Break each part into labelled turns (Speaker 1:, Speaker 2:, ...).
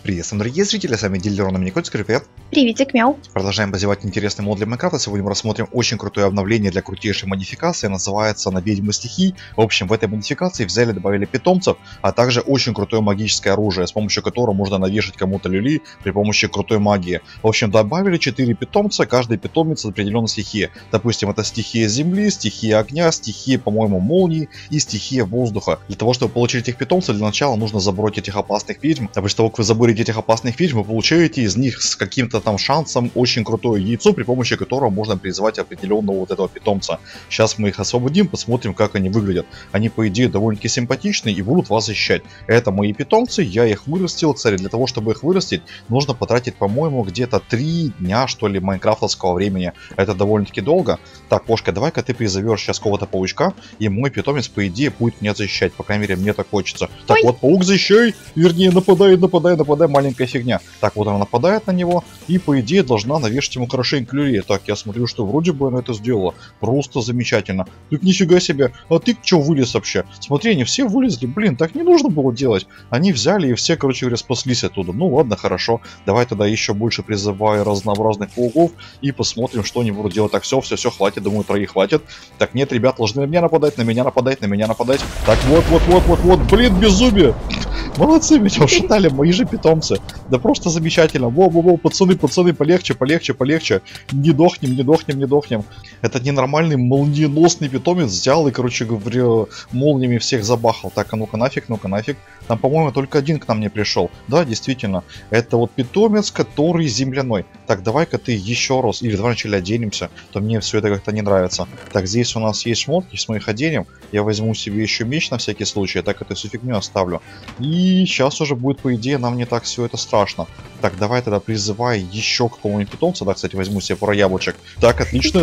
Speaker 1: Приветствую, дорогие зрители, с вами Дилер на Миникотик, привет!
Speaker 2: Приветик, мяу!
Speaker 1: Продолжаем развивать интересный мод для Майнкрафта. Сегодня мы рассмотрим очень крутое обновление для крутейшей модификации, называется «На ведьмы стихий». В общем, в этой модификации взяли, добавили питомцев, а также очень крутое магическое оружие, с помощью которого можно навешать кому-то люли при помощи крутой магии. В общем, добавили 4 питомца, каждый питомец определенной стихии. Допустим, это стихия земли, стихия огня, стихия, по-моему, молнии и стихия воздуха. Для того, чтобы получить этих питомцев, для начала нужно забрать этих опасных ведьм. А после того, как вы заберете этих опасных ведьм, вы получаете из них с каким-то там шансом очень крутое яйцо, при помощи которого можно призывать определенного вот этого питомца. Сейчас мы их освободим, посмотрим, как они выглядят. Они, по идее, довольно-таки симпатичные и будут вас защищать. Это мои питомцы, я их вырастил. Кстати, для того, чтобы их вырастить, нужно потратить, по-моему, где-то 3 дня, что ли, майнкрафтовского времени. Это довольно-таки долго. Так, кошка, давай-ка ты призовешь сейчас кого-то паучка, и мой питомец, по идее, будет меня защищать. По крайней мере, мне так хочется. Так, вот, паук, защищай! Вернее, нападай, маленькая фигня. Так, вот она нападает на него, и, по идее, должна навешать ему хорошенько люлей. Так, я смотрю, что вроде бы она это сделала. Просто замечательно. Так, нифига себе. А ты чё вылез вообще? Смотри, они все вылезли. Блин, так не нужно было делать. Они взяли и все, короче говоря, спаслись оттуда. Ну ладно, хорошо. Давай тогда еще больше призываю разнообразных пауков и посмотрим, что они будут делать. Так, все, хватит. Думаю, 3 хватит. Так, нет, ребят, должны на меня нападать, на меня нападать. Так, вот. Блин, безумие. Молодцы, меня ушатали мои же питомцы. Да просто замечательно. Во, пацаны, полегче. Не дохнем. Это ненормальный молниеносный питомец взял и, короче говоря, молниями всех забахал. Так, а ну-ка нафиг. Там, по-моему, только один к нам не пришел. Да, действительно. Это вот питомец, который земляной. Так, давай-ка ты еще раз, или давай вначале оденемся, то мне все это как-то не нравится. Так, здесь у нас есть шмотки, с моих оденем. Я возьму себе еще меч на всякий случай, так эту всю фигню оставлю. И сейчас уже будет, по идее, нам не так все это страшно. Так, давай тогда призывай еще какого-нибудь питомца. Да, кстати, возьму себе пару яблочек. Так, отлично.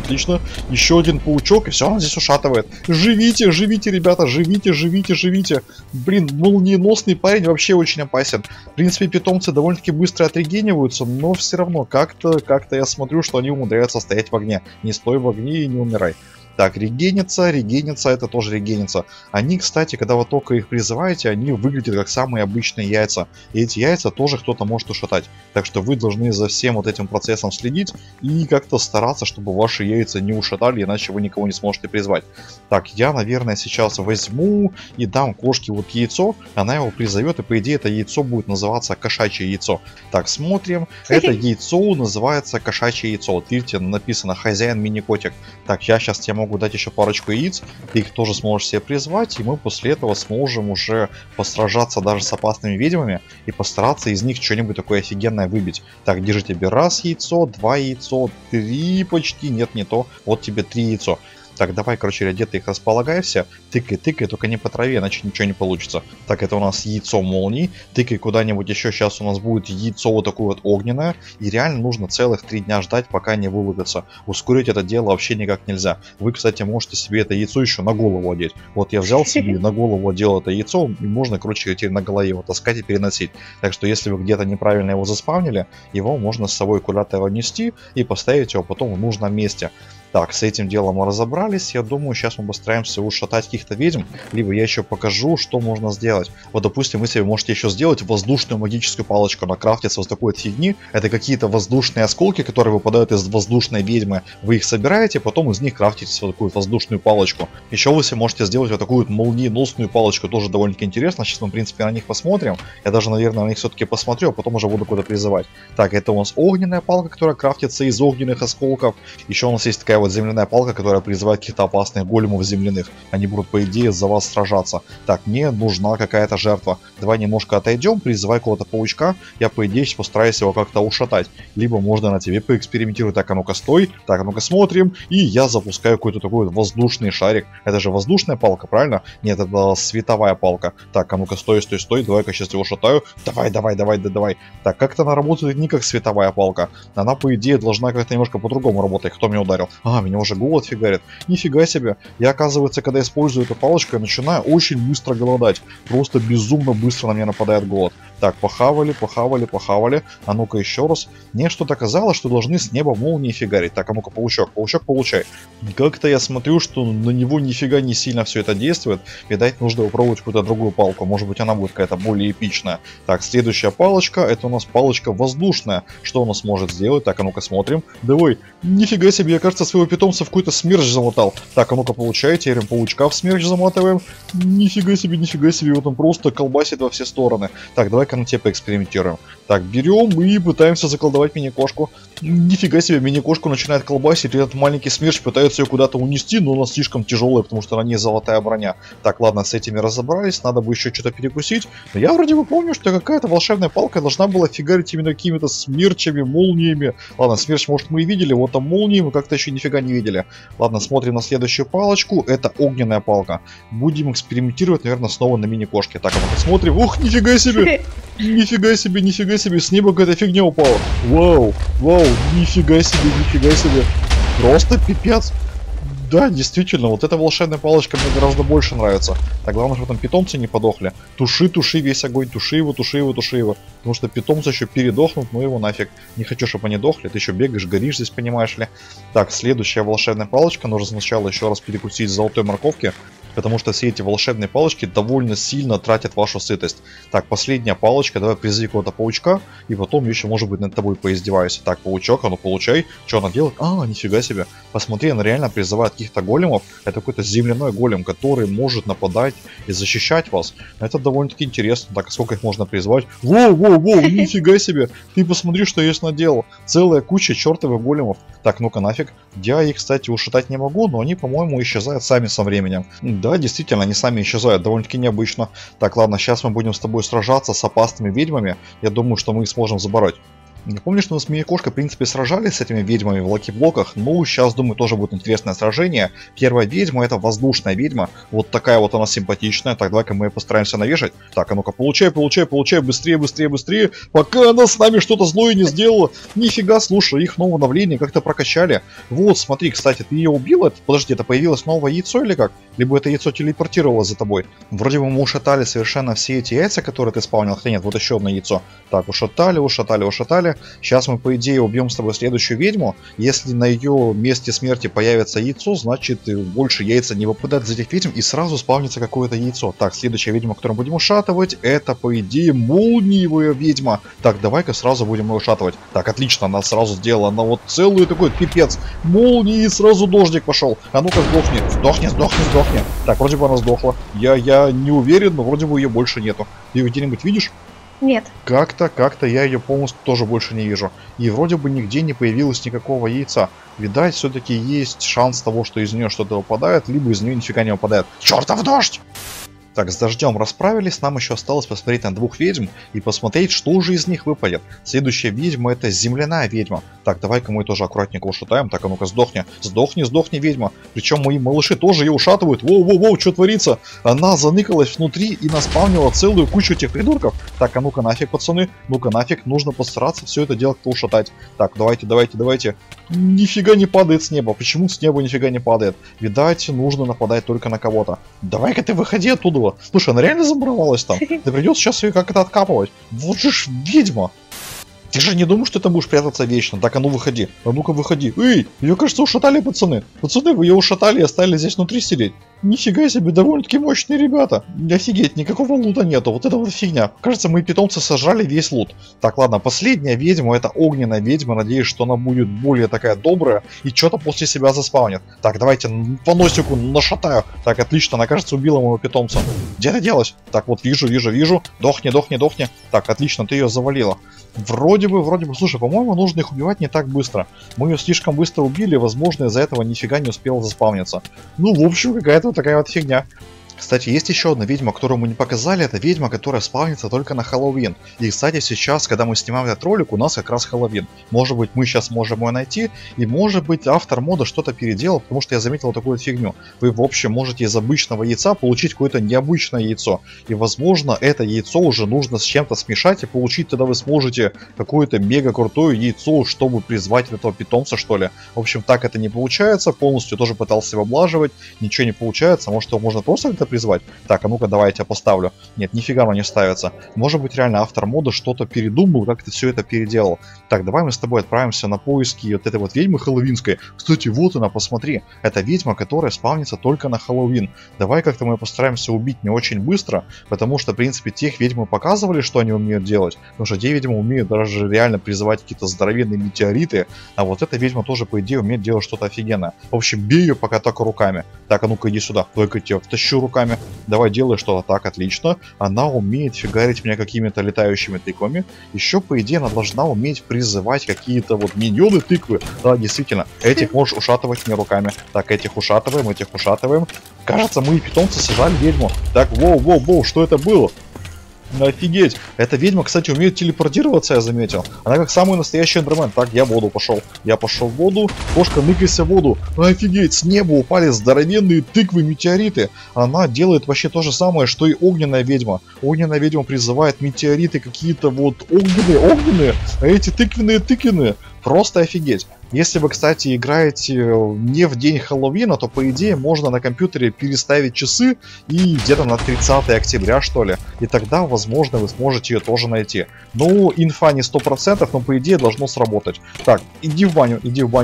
Speaker 1: Еще один паучок, и все, он здесь ушатывает. Живите, ребята, живите. Блин, молниеносный парень вообще очень опасен. В принципе, питомцы довольно-таки быстро отрегениваются, но все равно как-то я смотрю, что они умудряются стоять в огне. Не стой в огне и не умирай. Так, регенится, это тоже регенится. Они, кстати, когда вы только их призываете, они выглядят как самые обычные яйца. И эти яйца тоже кто-то может ушатать. Так что вы должны за всем вот этим процессом следить и как-то стараться, чтобы ваши яйца не ушатали, иначе вы никого не сможете призвать. Так, я, наверное, сейчас возьму и дам кошке вот яйцо. Она его призовет, и по идее это яйцо будет называться кошачье яйцо. Так, смотрим. Это яйцо называется кошачье яйцо. Вот видите, написано хозяин мини-котик. Так, я сейчас тебе могу дать еще парочку яиц, ты их тоже сможешь себе призвать, и мы после этого сможем уже посражаться даже с опасными ведьмами и постараться из них что-нибудь такое офигенное выбить. Так, держи тебе 1 яйцо, 2 яйцо, 3 почти, нет, не то, вот тебе 3 яйцо. Так, давай, короче, где ты их располагай все. Тыкай, только не по траве, иначе ничего не получится. Так, это у нас яйцо молнии. Тыкай куда-нибудь еще. Сейчас у нас будет яйцо вот такое вот огненное. И реально нужно целых 3 дня ждать, пока не вылупится. Ускорить это дело вообще никак нельзя. Вы, кстати, можете себе это яйцо еще на голову одеть. Вот я взял себе на голову одел это яйцо. И можно, короче, теперь на голове его таскать и переносить. Так что, если вы где-то неправильно его заспавнили, его можно с собой куда-то нести и поставить его потом в нужном месте. Так, с этим делом мы разобрались. Я думаю, сейчас мы постараемся ушатать каких-то ведьм. Либо я еще покажу, что можно сделать. Вот, допустим, вы себе можете еще сделать воздушную магическую палочку. Она крафтится с такой вот фигни. Это какие-то воздушные осколки, которые выпадают из воздушной ведьмы. Вы их собираете, потом из них крафтите вот такую вот воздушную палочку. Еще вы себе можете сделать вот такую вот молниеносную палочку. Тоже довольно-таки интересно. Сейчас мы, в принципе, на них посмотрим. Я даже, наверное, на них все-таки посмотрю, а потом уже буду куда-то призывать. Так, это у нас огненная палка, которая крафтится из огненных осколков. Еще у нас есть такая вот земляная палка, которая призывает каких-то опасных големов земляных. Они будут, по идее, за вас сражаться. Так, мне нужна какая-то жертва. Давай немножко отойдем, призывай кого-то паучка. Я, по идее, постараюсь его как-то ушатать. Либо можно на тебе поэкспериментировать. Так, а ну-ка, стой. Так, а ну-ка, смотрим. И я запускаю какой-то такой воздушный шарик. Это же воздушная палка, правильно? Нет, это световая палка. Так, а ну-ка, стой. Давай-ка сейчас его шатаю. Давай. Так, как-то она работает не как световая палка. Она, по идее, должна как-то немножко по-другому работать. Кто меня ударил? Ага, меня уже голод фигарит. Нифига себе. Я, оказывается, когда использую эту палочку, я начинаю очень быстро голодать. Просто безумно быстро на меня нападает голод. Так, похавали, похавали, похавали. А ну-ка еще раз. Мне что-то казалось, что должны с неба молнии фигарить. Так, а ну-ка, паучок, паучок, получай. Как-то я смотрю, что на него нифига не сильно все это действует. Видать, нужно попробовать какую-то другую палку. Может быть, она будет какая-то более эпичная. Так, следующая палочка. Это у нас палочка воздушная. Что у нас может сделать? Так, а ну-ка, смотрим. Давай. Нифига себе, я, кажется, своего питомца в какой-то смерч замотал. Так, а ну-ка, получай. Теперь паучка в смерч заматываем. Нифига себе, вот он просто колбасит во все стороны. Так, давай-ка на тебе поэкспериментируем. Так, берем и пытаемся заколдовать мини-кошку. Нифига себе, мини-кошку начинает колбасить, и этот маленький смерч пытается ее куда-то унести, но она слишком тяжелая, потому что на ней золотая броня. Так, ладно, с этими разобрались, надо бы еще что-то перекусить. Но я вроде бы помню, что какая-то волшебная палка должна была фигарить именно какими-то смерчами, молниями. Ладно, смерч, может, мы и видели, вот там молнии мы как-то еще нифига не видели. Ладно, смотрим на следующую палочку, это огненная палка. Будем экспериментировать, наверное, снова на мини-кошке. Так, а мы посмотрим. Ух, нифига себе! Нифига себе, с неба какая-то фигня упала. Вау, нифига себе. Просто пипец. Да, действительно, вот эта волшебная палочка мне гораздо больше нравится. Так, главное, чтобы там питомцы не подохли. Туши весь огонь, туши его. Потому что питомцы еще передохнут, ну его нафиг. Не хочу, чтобы они дохли, ты еще бегаешь, горишь здесь, понимаешь ли. Так, следующая волшебная палочка, нужно сначала еще раз перекусить золотой морковки. Потому что все эти волшебные палочки довольно сильно тратят вашу сытость. Так, последняя палочка, давай призови какого-то паучка, и потом еще, может быть, над тобой поиздеваюсь. Так, паучок, а ну получай. Что она делает? А, нифига себе. Посмотри, она реально призывает каких-то големов. Это какой-то земляной голем, который может нападать и защищать вас. Это довольно-таки интересно. Так, сколько их можно призвать? Воу, нифига себе. Ты посмотри, что я здесь наделал. Целая куча чертовых големов. Так, ну-ка нафиг. Я их, кстати, ушатать не могу, но они, по-моему, исчезают сами со временем. Да, действительно, они сами исчезают, довольно-таки необычно. Так, ладно, сейчас мы будем с тобой сражаться с опасными ведьмами. Я думаю, что мы их сможем забороть. Я помню, что мы с мини-кошкой, в принципе, сражались с этими ведьмами в лаки-блоках, но сейчас, думаю, тоже будет интересное сражение. Первая ведьма — это воздушная ведьма, вот такая вот она симпатичная. Так, давай-ка мы ее постараемся навешать. Так, а ну-ка, получай, быстрее, пока она с нами что-то злое не сделала. Нифига, слушай, их новое обновление как-то прокачали. Вот, смотри, кстати, ты ее убила? Подожди, это появилось новое яйцо или как? Либо это яйцо телепортировалось за тобой? Вроде бы мы ушатали совершенно все эти яйца, которые ты спавнил, хотя нет, вот еще одно яйцо. Так, ушатали. Сейчас мы, по идее, убьем с тобой следующую ведьму. Если на ее месте смерти появится яйцо, значит, больше яйца не выпадают из этих ведьм, и сразу спавнится какое-то яйцо. Так, следующая ведьма, которую мы будем ушатывать, это, по идее, молниевая ведьма. Так, давай-ка сразу будем ее ушатывать. Так, отлично, она сразу сделала, она вот целую такой пипец. Молнии, сразу дождик пошел. А ну-ка, сдохни. Так, вроде бы она сдохла. Я не уверен, но вроде бы ее больше нету. Ты ее где-нибудь видишь?
Speaker 2: Нет.
Speaker 1: Как-то я ее полностью тоже больше не вижу. И вроде бы нигде не появилось никакого яйца. Видать, все-таки есть шанс того, что из нее что-то выпадает, либо из нее нифига не выпадает. Чертов дождь! Так, с дождем расправились, нам еще осталось посмотреть на двух ведьм и посмотреть, что же из них выпадет. Следующая ведьма — это земляная ведьма. Так, давай-ка мы тоже аккуратненько ушатаем. Так, а ну-ка, сдохни, ведьма. Причем мои малыши тоже ее ушатывают. Воу, что творится? Она заныкалась внутри и наспавнила целую кучу этих придурков. Так, а ну-ка нафиг, пацаны, нужно постараться все это дело как-то ушатать. Так, давайте. Нифига не падает с неба. Почему с неба нифига не падает? Видать, нужно нападать только на кого-то. Давай-ка ты выходи оттуда. Слушай, она реально замуровалась там. Ты придется сейчас ее как-то откапывать. Вот же ж ведьма. Ты же не думаешь, что ты будешь прятаться вечно. Так, а ну выходи. А ну-ка выходи. Эй, ее, кажется, ушатали, пацаны. Пацаны, вы ее ушатали и оставили здесь внутри сидеть. Нифига себе, довольно-таки мощные ребята. Офигеть, никакого лута нету. Вот это вот фигня. Кажется, мои питомцы сожрали весь лут. Так, ладно, последняя ведьма — это огненная ведьма. Надеюсь, что она будет более такая добрая и что-то после себя заспавнит. Так, давайте по носику нашатаю. Так, отлично, она, кажется, убила моего питомца. Где это делась? Так, вот вижу. Дохни. Так, отлично, ты ее завалила. Вроде бы, слушай, по-моему, нужно их убивать не так быстро. Мы ее слишком быстро убили, возможно, из-за этого нифига не успела заспавниться. Ну, в общем, какая-то вот такая вот фигня. Кстати, есть еще одна ведьма, которую мы не показали, это ведьма, которая спавнится только на Хэллоуин. И, кстати, сейчас, когда мы снимаем этот ролик, у нас как раз Хэллоуин. Может быть, мы сейчас можем ее найти, и может быть, автор мода что-то переделал, потому что я заметил такую фигню. Вы, в общем, можете из обычного яйца получить какое-то необычное яйцо. И, возможно, это яйцо уже нужно с чем-то смешать, и получить тогда вы сможете какое-то мега крутое яйцо, чтобы призвать этого питомца, что ли. В общем, так это не получается, полностью тоже пытался его облаживать, ничего не получается, может, его можно просто как-то призвать. Так, а ну-ка, давай я тебя поставлю. Нет, нифига оно не ставится. Может быть, реально автор мода что-то передумал, как-то все это переделал. Так, давай мы с тобой отправимся на поиски вот этой вот ведьмы хэллоуинской. Кстати, вот она, посмотри. Это ведьма, которая спавнится только на Хэллоуин. Давай как-то мы постараемся убить не очень быстро, потому что, в принципе, тех ведьм мы показывали, что они умеют делать. Потому что те ведьмы умеют даже реально призывать какие-то здоровенные метеориты, а вот эта ведьма тоже, по идее, умеет делать что-то офигенное. В общем, бей ее пока только руками. Так, а ну-ка иди сюда, только тебя втащу руками. Давай, делай что-то так, отлично. Она умеет фигарить меня какими-то летающими тыквами. Еще, по идее, она должна уметь призывать какие-то вот миньоны тыквы. Да, действительно, этих можешь ушатывать мне руками. Так, этих ушатываем, этих ушатываем. Кажется, мы и питомцы сажали ведьму. Так, воу, что это было? Офигеть. Эта ведьма, кстати, умеет телепортироваться, я заметил. Она как самый настоящий эндермен. Так, я в воду пошел. Я пошел в воду. Кошка, ныкайся в воду. Офигеть, с неба упали здоровенные тыквы, метеориты. Она делает вообще то же самое, что и огненная ведьма. Огненная ведьма призывает метеориты какие-то вот огненные. А эти тыквенные. Просто офигеть. Если вы, кстати, играете не в день Хэллоуина, то, по идее, можно на компьютере переставить часы и где-то на 30 октября, что ли. И тогда, возможно, вы сможете ее тоже найти. Ну, инфа не 100%, но, по идее, должно сработать. Так, иди в баню.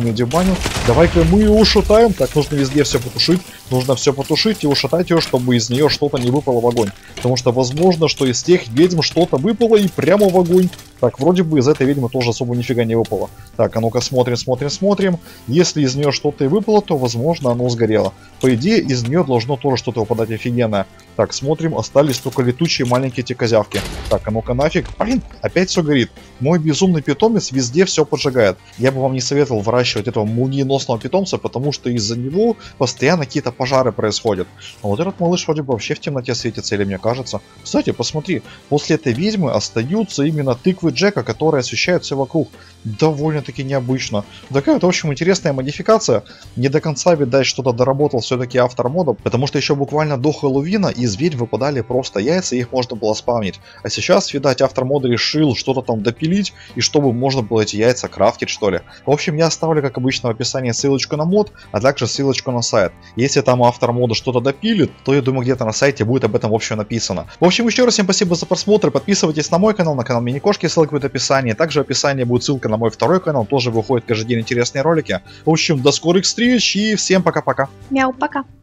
Speaker 1: Давай-ка мы ее ушатаем. Так, нужно везде все потушить. Нужно все потушить и ушатать ее, чтобы из нее что-то не выпало в огонь. Потому что, возможно, что из тех ведьм что-то выпало и прямо в огонь. Так, вроде бы из этой ведьмы тоже особо нифига не выпало. Так, а ну-ка смотрим. Если из нее что-то и выпало, то, возможно, оно сгорело. По идее, из нее должно тоже что-то выпадать офигенное. Так, смотрим, остались только летучие маленькие эти козявки. Так, а ну-ка нафиг. Блин, опять все горит. Мой безумный питомец везде все поджигает. Я бы вам не советовал выращивать этого молниеносного питомца, потому что из-за него постоянно какие-то пожары происходят. А вот этот малыш вроде бы вообще в темноте светится, или мне кажется. Кстати, посмотри, после этой ведьмы остаются именно тыквы Джека, которые освещают все вокруг. Довольно-таки необычно. Такая вот, в общем, интересная модификация. Не до конца, видать, что-то доработал все-таки автор мода, потому что еще буквально до Хэллоуина из ведьм выпадали просто яйца, и их можно было спавнить. А сейчас, видать, автор мода решил что-то там допилить, и чтобы можно было эти яйца крафтить, что ли. В общем, я оставлю, как обычно, в описании ссылочку на мод, а также ссылочку на сайт. Если там автор мода что-то допилит, то, я думаю, где-то на сайте будет об этом, в общем, написано. В общем, еще раз всем спасибо за просмотр, подписывайтесь на мой канал, на канал Мини-Кошки, ссылка будет в описании. Также в описании будет ссылка на мой второй канал, тоже выходит каждый день интересные ролики. В общем, до скорых встреч и всем пока-пока.
Speaker 2: Мяу, пока.